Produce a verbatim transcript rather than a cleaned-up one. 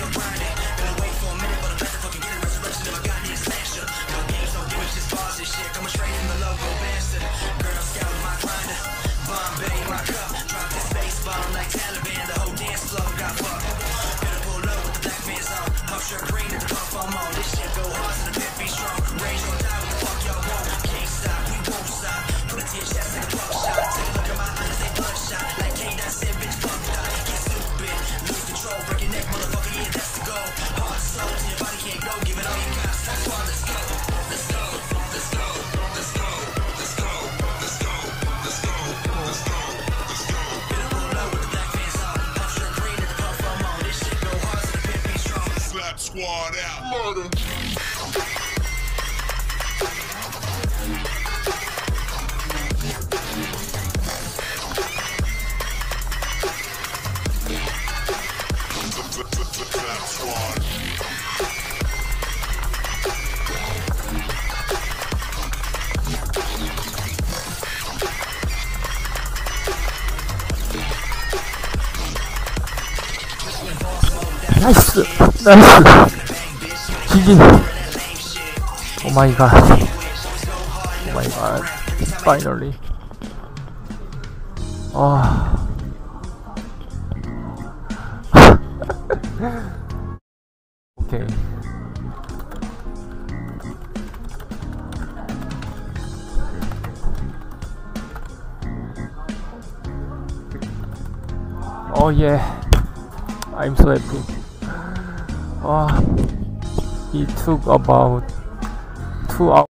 still grinding. Gonna wait for a minute, but I'm about to fucking get a resurrection if I got the expansion. No games, no gimmicks, just bars and shit. Coming straight in the logo bastard. Girl Scout, my grinder. Bombay, my cup. Drop this bass bomb like Taliban. The whole dance floor got fucked. Gonna pull up with the black fans on. Pop shirt green at the puff I'm on. This shit go hard so the pit be strong. Range on die, what the fuck y'all want? Can't stop, we won't stop. Put it to your chest like a buck shot. Take a look at my eyes, they bloodshot. Like K dot said, bitch, fuck that. Get stupid, lose control, break your neck, motherfucker, yeah, that's the goal. Heart and soul till your body can't go. Give it all you got. That's why let's go. Let's go, let's go, let's go, let's go, let's go, let's go, let's go, let's go. Gonna pull up with the black fans on. Pop shirt green at the puff I'm on. This shit go hard so the pit be strong. Slap squad out. Murder. 나이스 나이스 지지 오마이갓 오마이갓 파이널리 아 오케이 오 예 I'm so happy. Oh, it took about two hours.